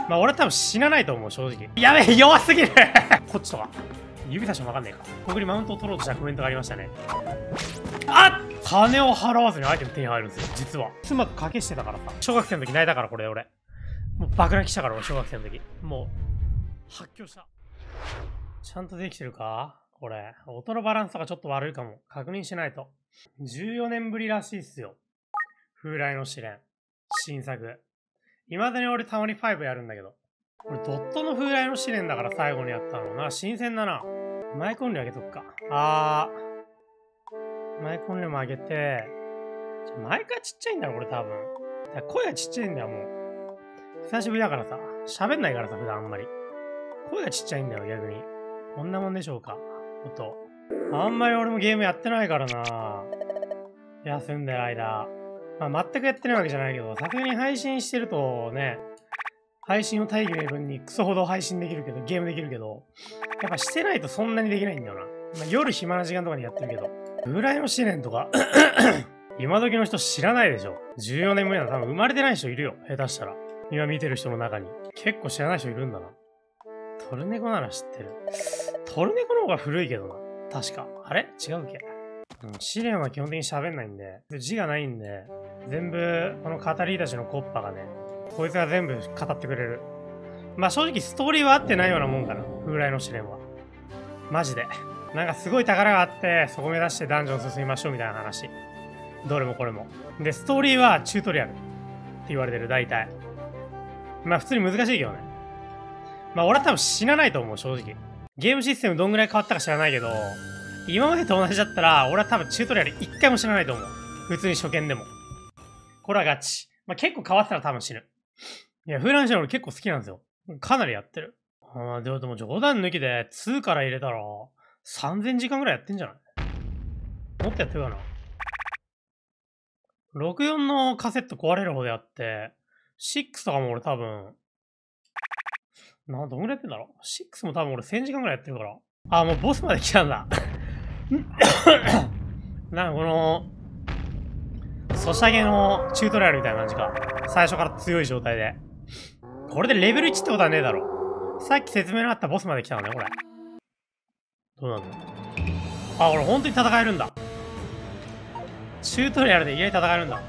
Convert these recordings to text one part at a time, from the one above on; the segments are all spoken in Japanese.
まあ俺は多分死なないと思う、正直。やべえ、弱すぎるこっちとか。指差してもわかんねえか。ここにマウントを取ろうとしたコメントがありましたね。あっ、金を払わずにアイテム手に入るんですよ、実は。妻と賭けしてたからさ。小学生の時泣いたから、これ俺。もう爆泣きしたから、俺、小学生の時。もう、発狂した。ちゃんとできてるかこれ。音のバランスがちょっと悪いかも。確認しないと。14年ぶりらしいっすよ。風来の試練。新作。未だに俺たまに5やるんだけど。これドットの風来の試練だから最後にやったのな。新鮮だな。マイク音量上げとくか。マイク音量も上げて。マイクがちっちゃいんだろ、これ多分。声がちっちゃいんだよ、もう。久しぶりだからさ。喋んないからさ、普段あんまり。声がちっちゃいんだよ、逆に。こんなもんでしょうか。音。あんまり俺もゲームやってないからな。休んでる間。まあ、全くやってないわけじゃないけど、さすがに配信してるとね、配信を大義名分にクソほど配信できるけど、ゲームできるけど、やっぱしてないとそんなにできないんだよな。まあ、夜暇な時間とかにやってるけど、風来の試練とか、今時の人知らないでしょ。14年ぶりなの多分生まれてない人いるよ。下手したら。今見てる人の中に。結構知らない人いるんだな。トルネコなら知ってる。トルネコの方が古いけどな。確か。あれ違うっけ、試練は基本的に喋んないんで、字がないんで、全部、この語りたちのコッパがね、こいつが全部語ってくれる。まあ正直ストーリーは合ってないようなもんかな。風来の試練は。マジで。なんかすごい宝があって、そこ目指してダンジョン進みましょうみたいな話。どれもこれも。で、ストーリーはチュートリアルって言われてる、大体。まあ普通に難しいけどね。まあ俺は多分死なないと思う、正直。ゲームシステムどんぐらい変わったか知らないけど、今までと同じだったら、俺は多分チュートリアル一回も死なないと思う。普通に初見でも。これはガチ。まあ結構変わってたら多分死ぬ。いや、風来の試練俺結構好きなんですよ。かなりやってる。でも冗談抜きで2から入れたら、3000時間ぐらいやってんじゃないもっとやってるかな。64のカセット壊れる方であって、6とかも俺多分、どんぐらいやってんだろう ?6 も多分俺1000時間ぐらいやってるから。もうボスまで来たんだ。なんかこの、ソシャゲのチュートリアルみたいな感じか。最初から強い状態で。これでレベル1ってことはねえだろ。さっき説明のあったボスまで来たのね、これ。どうなんだこれ本当に戦えるんだ。チュートリアルで意外に戦えるんだ。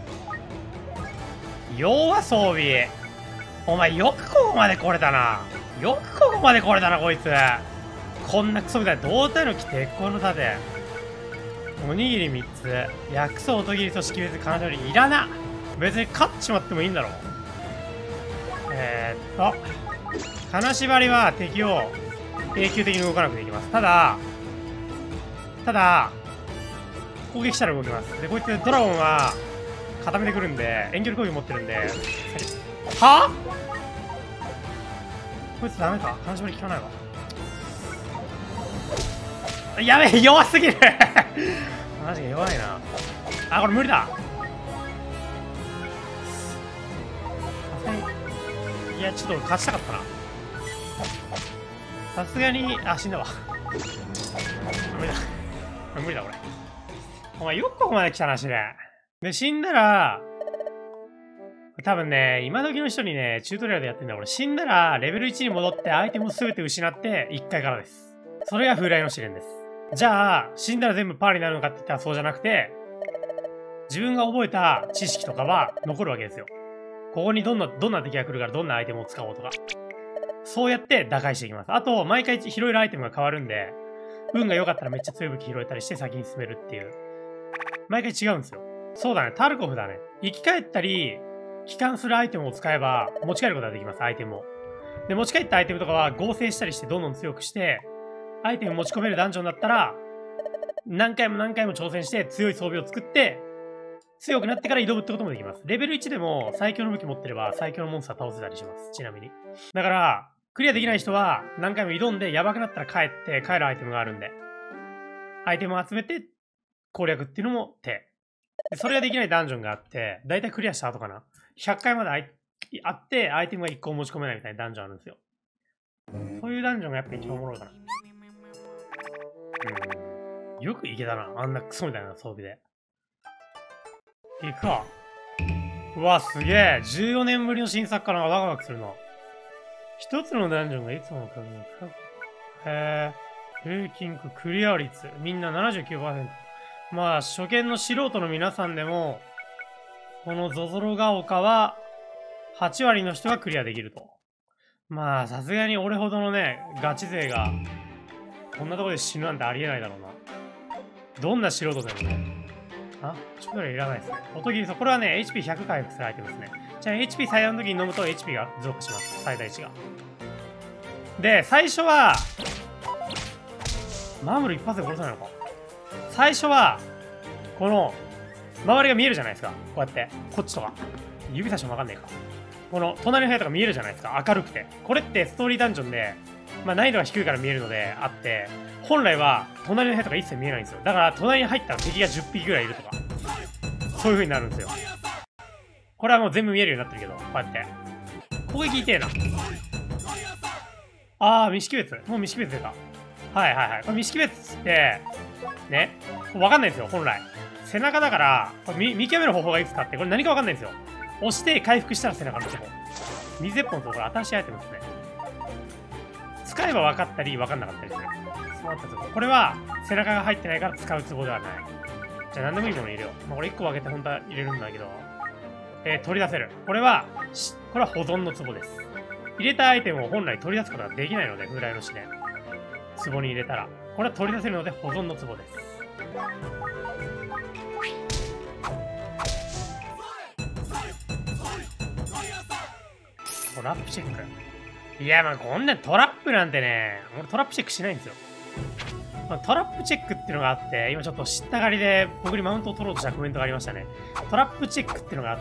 弱装備。お前よくここまで来れたな。よくここまで来れたな、こいつ。こんなクソみたいな胴体の木、鉄鋼の盾。おにぎり3つ。薬草音切りと識別金取りいらな。別に勝っちまってもいいんだろ。金縛りは敵を永久的に動かなくていきます。ただ、攻撃したら動きます。で、こいつドラゴンは固めてくるんで、遠距離攻撃持ってるんで、はぁこいつダメか金縛り効かないわ。やべえ、弱すぎるマジで弱いな。これ無理だ。いや、ちょっと勝ちたかったな。さすがに、死んだわ。無理だ。無理だ、これ。お前、よくここまで来たな、試練。で、死んだら、多分ね、今時の人にね、チュートリアルでやってんだ。俺、死んだら、レベル1に戻って、アイテムを全て失って、1回からです。それが風来の試練です。じゃあ、死んだら全部パーになるのかって言ったらそうじゃなくて、自分が覚えた知識とかは残るわけですよ。ここにどんな敵が来るからどんなアイテムを使おうとか。そうやって打開していきます。あと、毎回拾えるアイテムが変わるんで、運が良かったらめっちゃ強い武器拾えたりして先に進めるっていう。毎回違うんですよ。そうだね、タルコフだね。生き返ったり、帰還するアイテムを使えば持ち帰ることができます、アイテムを。で、持ち帰ったアイテムとかは合成したりしてどんどん強くして、アイテム持ち込めるダンジョンだったら、何回も挑戦して強い装備を作って、強くなってから挑むってこともできます。レベル1でも最強の武器持ってれば最強のモンスター倒せたりします。ちなみに。だから、クリアできない人は何回も挑んでやばくなったら帰るアイテムがあるんで。アイテムを集めて攻略っていうのも手。それができないダンジョンがあって、だいたいクリアした後かな。100回まであって、アイテムが1個持ち込めないみたいなダンジョンあるんですよ。そういうダンジョンがやっぱ一番おもろいかな。よくいけたな。あんなクソみたいな装備で。行くか。うわ、すげえ。14年ぶりの新作かな。ワクワクするな。 一つのダンジョンがいつもの数に平均クリア率。みんな 79%。まあ、初見の素人の皆さんでも、このゾゾロが丘は、8割の人がクリアできると。まあ、さすがに俺ほどのね、ガチ勢が、こんなところで死ぬなんてありえないだろうな。どんな素人でもね。あ、ちょっといらないですね。音切りそう。これはね、HP100 回復するアイテムですね。じゃあ HP 最大の時に飲むと HP が増加します。最大値が。で、最初は、マムル一発で殺せないのか。最初は、この、周りが見えるじゃないですか。こうやって。こっちとか。指差してもわかんないか。この、隣の部屋とか見えるじゃないですか。明るくて。これってストーリーダンジョンで、まあ難易度が低いから見えるのであって、本来は隣の部屋とか一切見えないんですよ。だから隣に入ったら敵が10匹ぐらいいるとか。そういう風になるんですよ。これはもう全部見えるようになってるけど、こうやって。攻撃痛えな。あー、未識別。もう未識別出た。はいはいはい。これ未識別って、ね、わかんないんですよ、本来。背中だから、これ見極める方法がいくつかあって、これ何かわかんないんですよ。押して回復したら背中のとこ。水鉄砲のところ、新しいアイテムですね。使えば分かったり分かんなかったりする。そうなったところ。これは背中が入ってないから使うツボではない。じゃあ何でもいいもの入れよう。まあ、これ1個分けて本当は入れるんだけど、取り出せる。これは保存のツボです。入れたアイテムを本来取り出すことができないので、風来の試練。ツボに入れたら。これは取り出せるので保存のツボです。トラップチェック。いや、まあこんなトラップなんてね、俺トラップチェックしないんですよ。まあ、トラップチェックっていうのがあって、今ちょっと知ったがりで僕にマウントを取ろうとしたコメントがありましたね。トラップチェックっていうのがあって、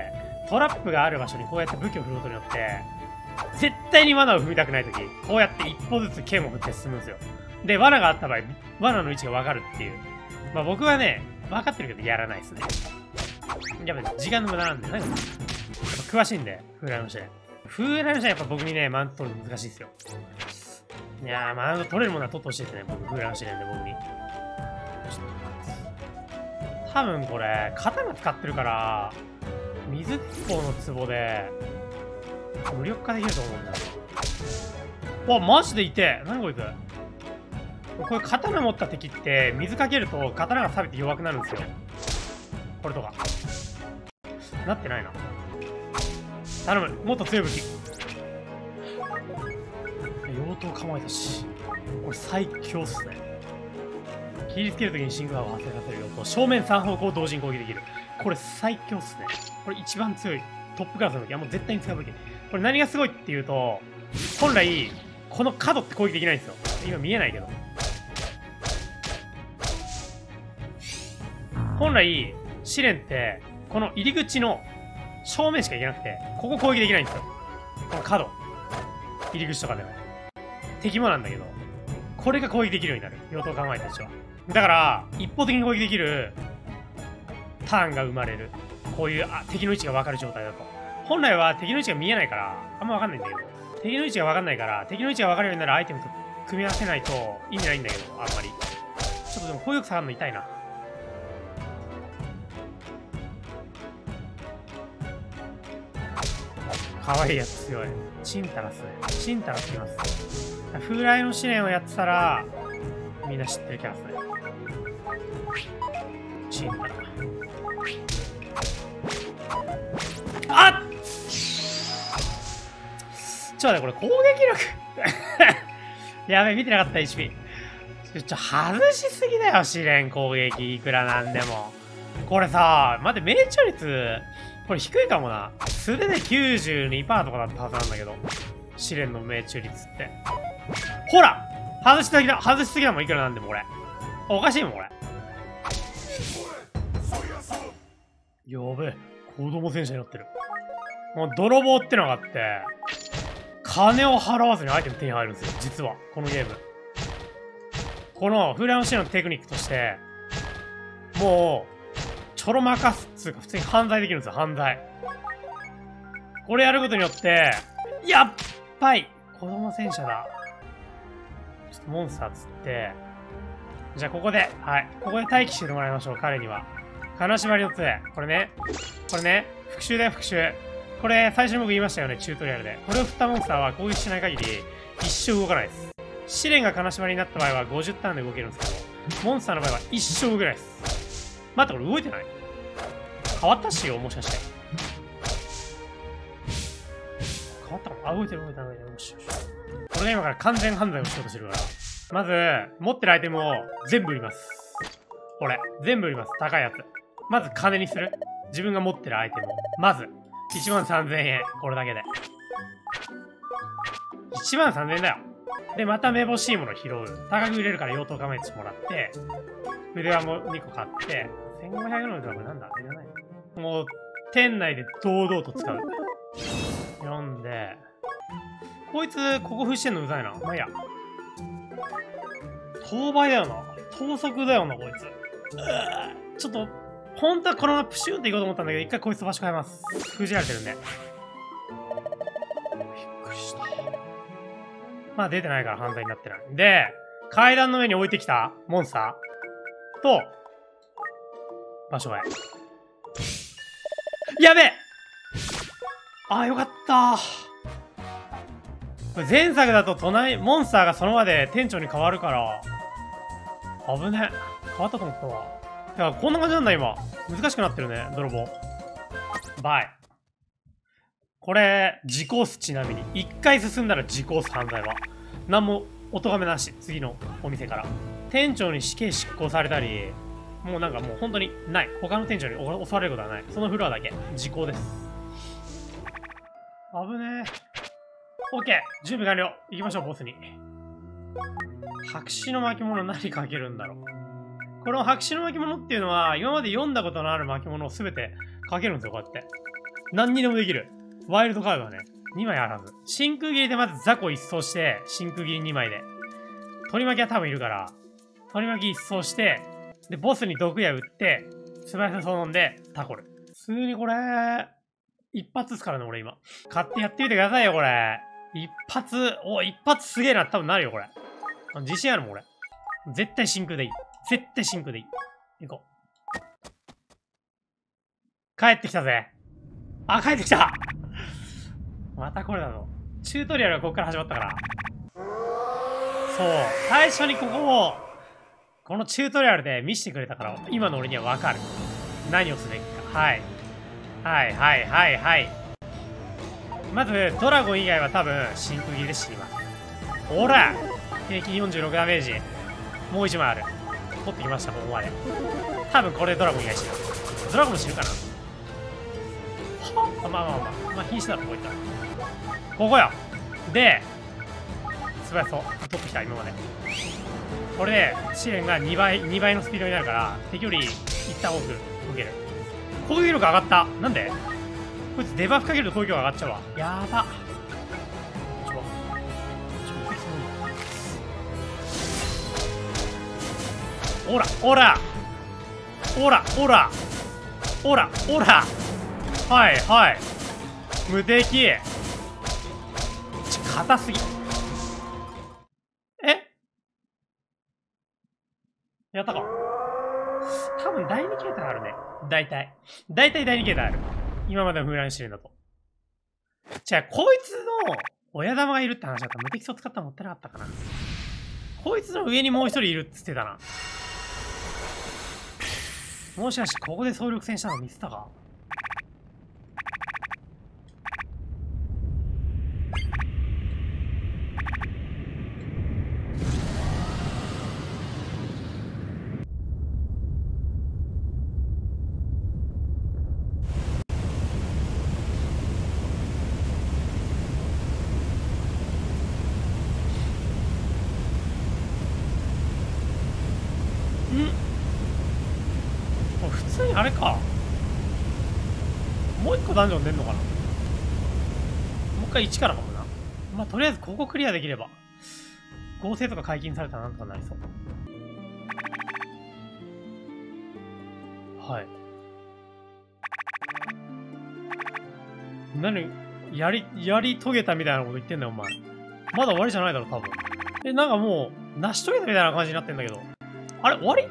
トラップがある場所にこうやって武器を振ることによって、絶対に罠を踏みたくないとき、こうやって一歩ずつ剣を振って進むんですよ。で、罠があった場合、罠の位置がわかるっていう。まあ僕はね、分かってるけどやらないですね。やっぱ時間の無駄なんで、なんか詳しいんで、風来の試練。風来の試練やっぱ僕にね、マウント取るの難しいですよ。いやー、マウント取れるものは取ってほしいですね、僕、風来の試練で僕に。多分これ、刀使ってるから、水鉄砲の壺で、無力化できると思うんだよ。わ、マジで痛え。何こいつ。これ刀持った敵って水かけると刀が錆びて弱くなるんですよ。これとか。なってないな。頼む。もっと強い武器。妖刀構えたし。これ最強っすね。切りつけるときにシンク波を発生させる妖刀。正面3方向同時に攻撃できる。これ最強っすね。これ一番強い。トップクラスの武器。もう絶対に使う武器。これ何がすごいっていうと、本来、この角って攻撃できないんですよ。今見えないけど。本来、試練って、この入り口の正面しか行けなくて、ここ攻撃できないんですよ。この角。入り口とかでも。敵もなんだけど、これが攻撃できるようになる。妖刀考えた人は。だから、一方的に攻撃できるターンが生まれる。こういう敵の位置が分かる状態だと。本来は敵の位置が見えないから、あんま分かんないんだけど、敵の位置が分かんないから、敵の位置が分かるようになるアイテムと組み合わせないと意味ないんだけど、あんまり。ちょっとでも攻撃下がるの痛いな。かわいいやつ強い。チンタラスね。チンタラスいます。風来の試練をやってたら、みんな知ってるキャラっすね。チンタラ。あっちょっと待って、これ攻撃力やべえ、見てなかった HP。外しすぎだよ、試練攻撃。いくらなんでも。これさ、待って、命中率、これ低いかもな。素手で 92% とかだったはずなんだけど。試練の命中率って。ほら外しすぎだ、外しすぎだもん、いくらなんでもこれ。おかしいもん、これ。やべえ、子供戦車になってる。もう泥棒ってのがあって、金を払わずにアイテム手に入るんですよ、実は。このゲーム。この風来の試練のテクニックとして、もう、ちょろまかすっつうか、普通に犯罪できるんですよ、犯罪。これやることによって、やっばい子供戦車だ。ちょっとモンスターつって、じゃあここで、はい。ここで待機してもらいましょう、彼には。金縛りの杖。これね。これね。復讐だよ、復讐。 これ、最初に僕言いましたよね、チュートリアルで。これを振ったモンスターは攻撃しない限り、一生動かないです。試練が金縛りになった場合は50ターンで動けるんですけど、モンスターの場合は一生動けないです。待って、これ動いてない？変わった仕様もしかして。変わったかも。あ、動いてる。よしよし。俺が今から完全犯罪をしようとしてるから。まず、持ってるアイテムを全部売ります。これ。全部売ります。高いやつ。まず金にする。自分が持ってるアイテムを。まず、13,000円。これだけで。13,000円だよ。で、まためぼしいもの拾う。高く売れるから用途構えてもらって、筆輪も2個買って、1500円の腕輪これなんだ？いらない。もう、店内で堂々と使う。読んで、こいつ、ここ封してんのうざいな。まあいいや。当倍だよな。盗賊だよな、こいつ。ちょっと、本当はこのままプシューっていこうと思ったんだけど、一回こいつ場所変えます。封じられてるんで。びっくりした。まあ出てないから犯罪になってない。で、階段の上に置いてきたモンスターと、場所変え。やべえ！あ、よかったこれ前作だとモンスターがその場で店長に変わるから、危ね。変わったと思ったわ。いや、こんな感じなんだ今。難しくなってるね、泥棒。バイ。これ、時効っす、ちなみに。一回進んだら時効っす、犯罪は。なんも、お咎めなし。次のお店から。店長に死刑執行されたり、もうなんかもう本当にない。他の店長に襲われることはない。そのフロアだけ。時効です。危ねえ。オッケー準備完了。行きましょう、ボスに。白紙の巻物何かけるんだろう。この白紙の巻物っていうのは、今まで読んだことのある巻物を全てかけるんですよ、こうやって。何にでもできる。ワイルドカードがね、2枚あるはず。真空切りでまず雑魚一掃して、真空切り2枚で。取り巻きは多分いるから、取り巻き一掃して、で、ボスに毒矢打って、素早さそう飲んで、タコる。普通にこれ、一発っすからね、俺今。買ってやってみてくださいよ、これ。一発すげえな、多分なるよ、これ。自信あるもん、俺。絶対真空でいい。絶対真空でいい。行こう。帰ってきたぜ。あ、帰ってきたまたこれだぞ。チュートリアルがここから始まったから。そう。最初にここを、このチュートリアルで見せてくれたから、今の俺にはわかる。何をすべきか。はい。はい。まず、ドラゴン以外は多分、真空切りで死にます。ほら平均46ダメージ。もう1枚ある。取ってきました、ここまで。多分これでドラゴン以外死ぬ。ドラゴン死ぬかなまあ、瀕死だろ、こういったら。ここよで、素早そう。取ってきた、今まで。これで、試練が2倍のスピードになるから、敵より一旦多く受ける。攻撃力上がった。なんでこいつデバフかけると攻撃力上がっちゃうわ。やば。おらはい無敵。硬すぎ。やったか。多分第2形態あるね。大体第2形態ある。今までの風来試練だと。じゃあ、こいつの親玉がいるって話だったら無敵層使ったら持ってなかったかな。こいつの上にもう一人いるっつってたな。もしかしてここで総力戦したの見せたか。普通にあれか。もう一個ダンジョン出んのかな。もう一回1からかもな。まあ、とりあえずここクリアできれば。合成とか解禁されたらなんとかなりそう。はい。何やり遂げたみたいなこと言ってんだよ、お前。まだ終わりじゃないだろ、多分。なんかもう、成し遂げたみたいな感じになってんだけど。あれ終わり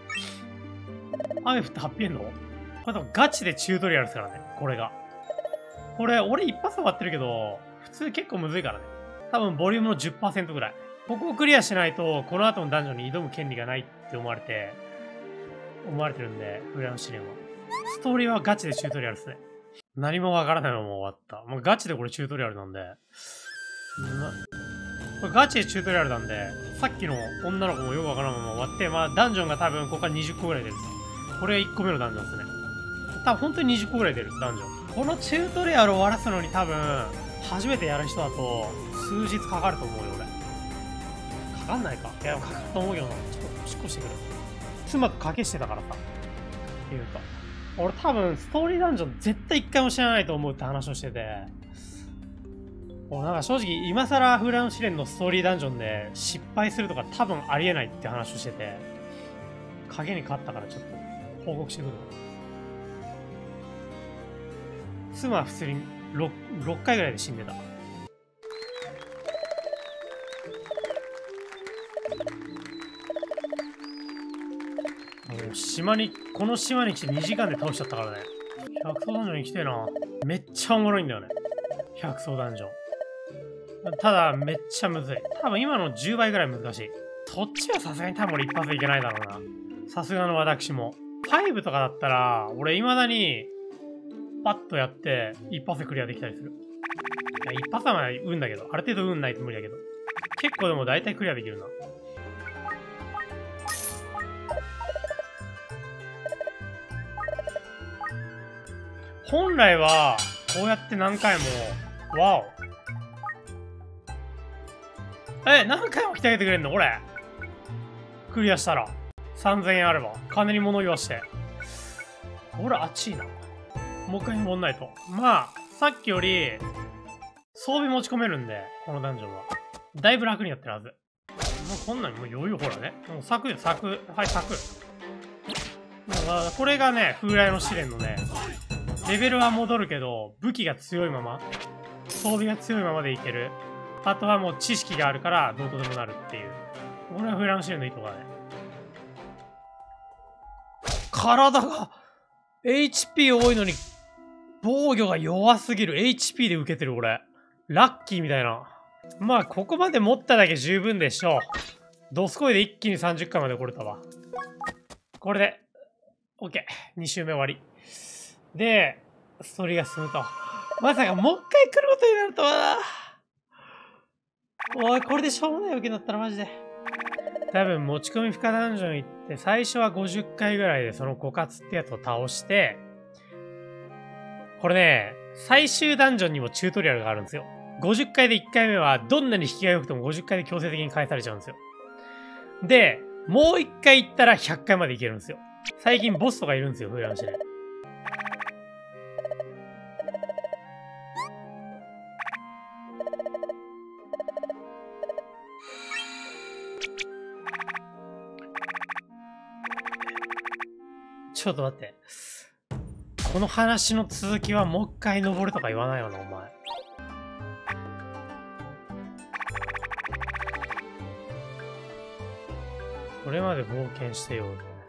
雨降ってハッピーエンドこれ多分ガチでチュートリアルですからね、これが。 これ、俺一発終わってるけど、普通結構むずいからね。多分、ボリュームの 10% ぐらい。ここをクリアしないと、この後のダンジョンに挑む権利がないって思われてるんで、フラの試練は。ストーリーはガチでチュートリアルですね。何もわからないのも終わった。もうガチでこれチュートリアルなんで。これガチでチュートリアルなんで、さっきの女の子もよくわからんまま終わって、まあダンジョンが多分ここから20個ぐらい出るんですよ。これ1個目のダンジョンですね。多分本当に20個ぐらい出る、ダンジョン。このチュートリアルを終わらすのに多分、初めてやる人だと、数日かかると思うよ、俺。かかんないか。いや、かかると思うけどな。ちょっと、おしっこしてくる。妻と賭けしてたからさ。っていうか。俺多分、ストーリーダンジョン絶対一回も知らないと思うって話をしてて。俺なんか正直、今更フラン試練のストーリーダンジョンで失敗するとか多分ありえないって話をしてて。賭けに勝ったからちょっと、報告してくるわ。妻は普通に 6回ぐらいで死んでた。この島に来て2時間で倒しちゃったからね。百層ダンジョンに来てえな。めっちゃおもろいんだよね。百層ダンジョン。ただ、めっちゃむずい。多分今の10倍ぐらい難しい。そっちはさすがに多分俺一発でいけないだろうな。さすがの私も。5とかだったら、俺未だに、パッとやって、一発でクリアできたりする。いや、一発はまあ運だけど、ある程度運ないと無理だけど。結構でも大体クリアできるな。本来は、こうやって何回も、わお。何回も来てあげてくれんのこれ。クリアしたら。3000円あれば。金に物言わして。これ、あっちいな。もう一回登んないと。まあ、さっきより、装備持ち込めるんで、このダンジョンは。だいぶ楽になってるはず。もうこんなんもう余裕ほらね。もう咲くよ、咲く。はい、咲く。これがね、風来の試練のね、レベルは戻るけど、武器が強いまま、装備が強いままでいける。あとはもう知識があるから、どうとでもなるっていう。これは風来の試練のいいとこだね。体が、HP 多いのに、防御が弱すぎる。HP で受けてる俺。ラッキーみたいな。まあ、ここまで持っただけ十分でしょう。ドスコイで一気に30回まで来れたわ。これで、OK。2周目終わり。で、ストーリーが進むと。まさかもう一回来ることになるとはな。おい、これでしょうもないわけになったらマジで。多分持ち込み不可ダンジョン行って、最初は50回ぐらいでその枯渇ってやつを倒して、これね、最終ダンジョンにもチュートリアルがあるんですよ。50回で1回目はどんなに引きが良くても50回で強制的に返されちゃうんですよ。で、もう1回行ったら100回までいけるんですよ。最近ボスとかいるんですよ、フランシェで。ちょっと待って。この話の続きはもう一回登るとか言わないよな、お前。これまで冒険してよ。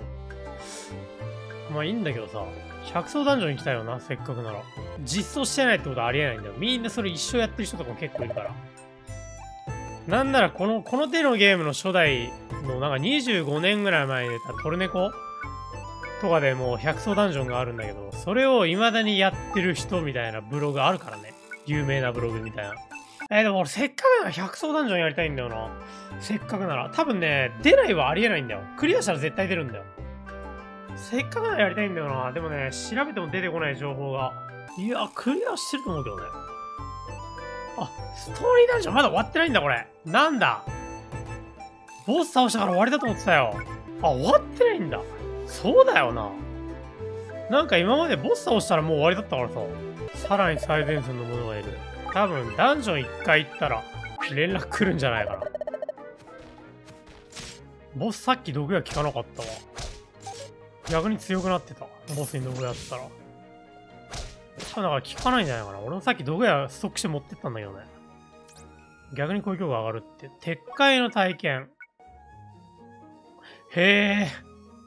まあいいんだけどさ、百層ダンジョン行きたいよな、せっかくなら。実装してないってことはありえないんだよ。みんなそれ一生やってる人とかも結構いるから。なんならこの手のゲームの初代のなんか25年ぐらい前に出たトルネコとかでもう百層ダンジョンがあるんだけど、それを未だにやってる人みたいなブログあるからね。有名なブログみたいな。でも俺せっかくなら百層ダンジョンやりたいんだよな。せっかくなら。多分ね、出ないはありえないんだよ。クリアしたら絶対出るんだよ。せっかくならやりたいんだよな。でもね、調べても出てこない情報が。いや、クリアしてると思うけどね。あ、ストーリーダンジョンまだ終わってないんだ、これ。なんだ。ボス倒したから終わりだと思ってたよ。あ、終わってないんだ。そうだよな。なんか今までボス倒したらもう終わりだったからさ。さらに最前線の者がいる。多分ダンジョン1回行ったら連絡来るんじゃないかな。ボスさっき毒矢効かなかったわ。逆に強くなってた。ボスに毒矢やってたら。多分だから効かないんじゃないかな。俺もさっき毒矢ストックして持ってったんだけどね。逆に攻撃力が上がるって。鉄塊の体験。へえ。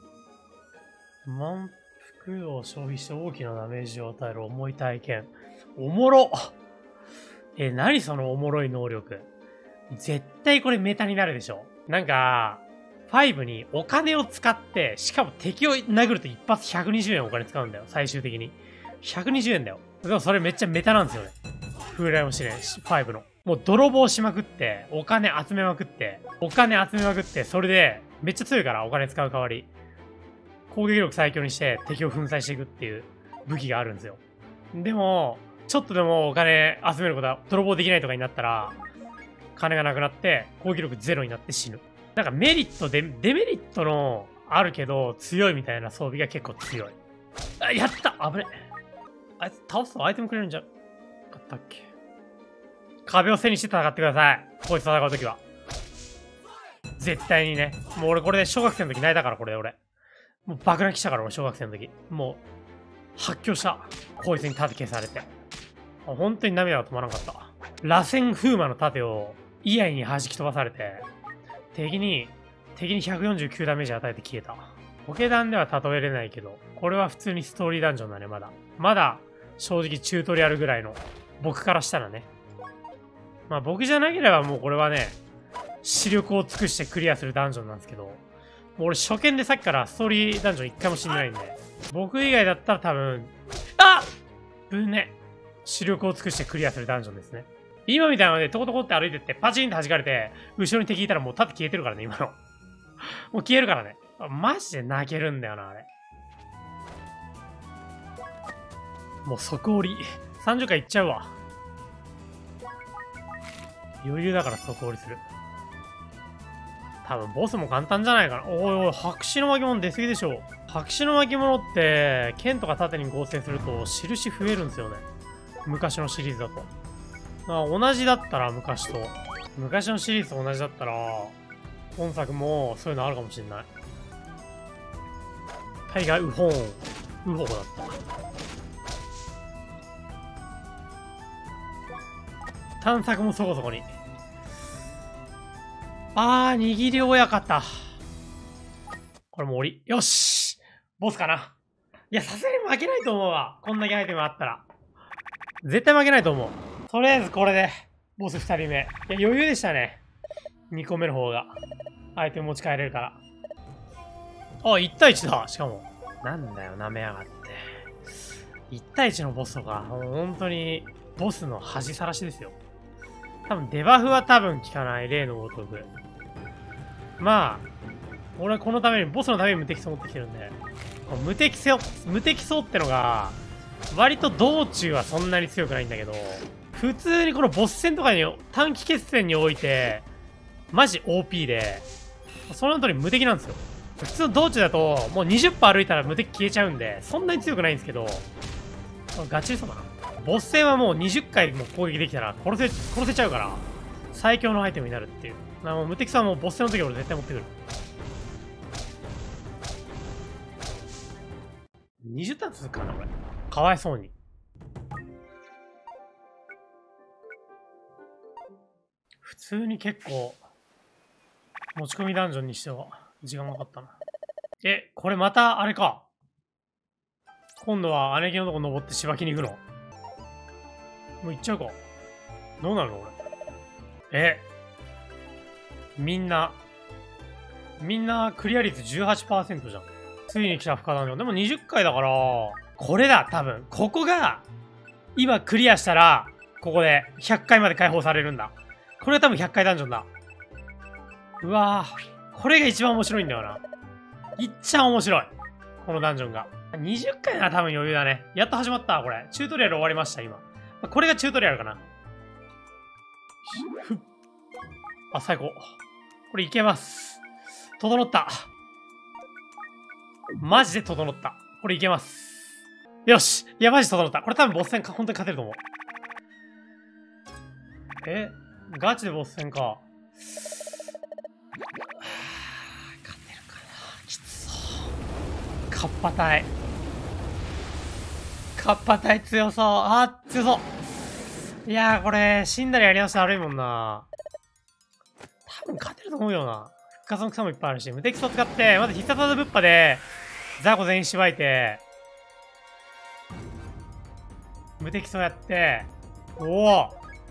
満腹度を消費して大きなダメージを与える重い体験。 おもろ。何そのおもろい能力。絶対これメタになるでしょ。なんか、5にお金を使って、しかも敵を殴ると一発120円お金使うんだよ。最終的に。120円だよ。でもそれめっちゃメタなんですよね。風来もしねえし、5の。もう泥棒しまくって、お金集めまくって、それで、めっちゃ強いからお金使う代わり。攻撃力最強にして敵を粉砕していくっていう武器があるんですよ。でも、ちょっとでもお金集めることは泥棒できないとかになったら、金がなくなって攻撃力ゼロになって死ぬ。なんかメリットで、デメリットのあるけど強いみたいな装備が結構強い。あ、やった危ね。あいつ倒すとアイテムくれるんじゃ、あったっけ。壁を背にして戦ってください。こいつ戦うときは。絶対にね。もう俺これで小学生の時泣いたから、これで俺。もう爆泣きしたから俺小学生の時。もう、発狂した。こいつに盾消されて。本当に涙が止まらなかった。螺旋風魔の盾をイヤイに弾き飛ばされて、敵に149ダメージ与えて消えた。ポケダンでは例えれないけど、これは普通にストーリーダンジョンだね、まだ。まだ、正直チュートリアルぐらいの、僕からしたらね。まあ僕じゃなければもうこれはね、視力を尽くしてクリアするダンジョンなんですけど、もう俺初見でさっきからストーリーダンジョン一回も死んでないんで、僕以外だったら多分、あっぶね。視力を尽くしてクリアするダンジョンですね。今みたいなので、トコトコって歩いてって、パチンって弾かれて、後ろに敵いたらもう盾消えてるからね、今の。もう消えるからね。マジで泣けるんだよな、あれ。もう即折り。30回いっちゃうわ。余裕だから即折りする。多分ボスも簡単じゃないかな。おいおい、白紙の巻物出すぎでしょ。白紙の巻物って、剣とか盾に合成すると印増えるんですよね。昔のシリーズだと。同じだったら昔と。昔のシリーズと同じだったら、本作もそういうのあるかもしれない。大概ウホーン。ウホホだった。探索もそこそこに。握り親方。これも折り。よしボスかな。いや、さすがに負けないと思うわ。こんだけアイテムあったら。絶対負けないと思う。とりあえずこれで、ボス2人目。いや、余裕でしたね。2個目の方が。アイテム持ち帰れるから。1対1だ。しかも。なんだよ、舐めやがって。1対1のボスとか、もう本当に、ボスの恥さらしですよ。多分、デバフは多分効かない。例のごとく。まあ、俺はこのために、ボスのために無敵層持ってきてるんで、無敵層ってのが、割と道中はそんなに強くないんだけど、普通にこのボス戦とかに、短期決戦において、マジ OP で、その後に無敵なんですよ。普通の道中だと、もう20%歩いたら無敵消えちゃうんで、そんなに強くないんですけど、ガチリそうだな。ボス戦はもう20回も攻撃できたら殺せちゃうから、最強のアイテムになるっていう。もう無敵さんもボス戦の時俺絶対持ってくる。20ターン続くかな、これ。かわいそうに。普通に結構、持ち込みダンジョンにしては、時間がかかったな。これまた、あれか。今度は姉貴のとこ登って芝木に行くの。もう行っちゃうか。どうなるのこれ。みんなクリア率 18% じゃん。ついに来た深ダンジョン。でも20回だから、これだ、多分。ここが、今クリアしたら、ここで100回まで解放されるんだ。これが多分100回ダンジョンだ。うわぁ。これが一番面白いんだよな。いっちゃ面白い。このダンジョンが。20回なら多分余裕だね。やっと始まった、これ。チュートリアル終わりました、今。これがチュートリアルかな。最高。これいけます。整った。マジで整った。これいけます。よし。いや、マジ整った。これ多分ボス戦か、本当に勝てると思う。ガチでボス戦か。勝てるかな。きつそう。カッパ隊。カッパ隊強そう。強そう。いやー、これ、死んだりやり直し悪いもんな。多分勝てると思うよな。復活の草もいっぱいあるし、無敵層使って、まず必殺技ぶっぱで、ザコ全員しばいて、 無敵そうやって、おお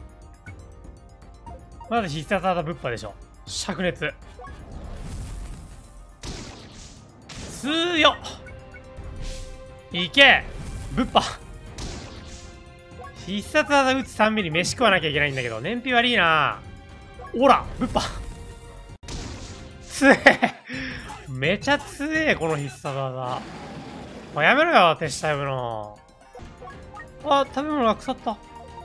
まず必殺技ぶっぱでしょ。灼熱。強っいけぶっぱ必殺技打つたんびに飯食わなきゃいけないんだけど、燃費悪いな。おらぶっぱつえめちゃ強えこの必殺技。あ、やめろよ、手下呼ぶの。あ、食べ物が腐った。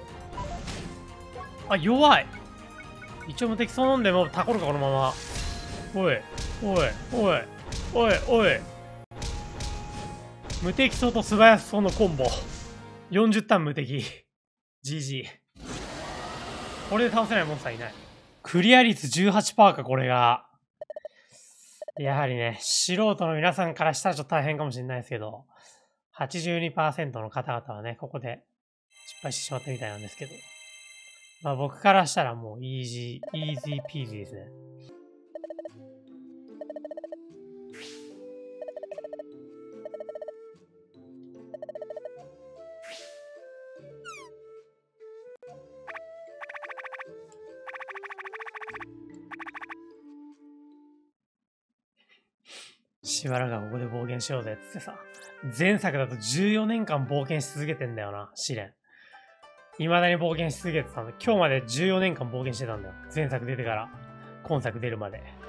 あ、弱い。一応無敵そう飲んでもうタコるか、このまま。おい、おい、おい、おい、おい。無敵そうと素早そうのコンボ。40ターン無敵。GG。これで倒せないモンスターいない。クリア率 18% か、これが。やはりね、素人の皆さんからしたらちょっと大変かもしれないですけど、82% の方々はね、ここで失敗してしまったみたいなんですけど、まあ僕からしたらもうイージーピージーですね。しばらくはここで冒険しようぜっつってさ、前作だと14年間冒険し続けてんだよな、試練。未だに冒険し続けてたんだ。今日まで14年間冒険してたんだよ。前作出てから、今作出るまで。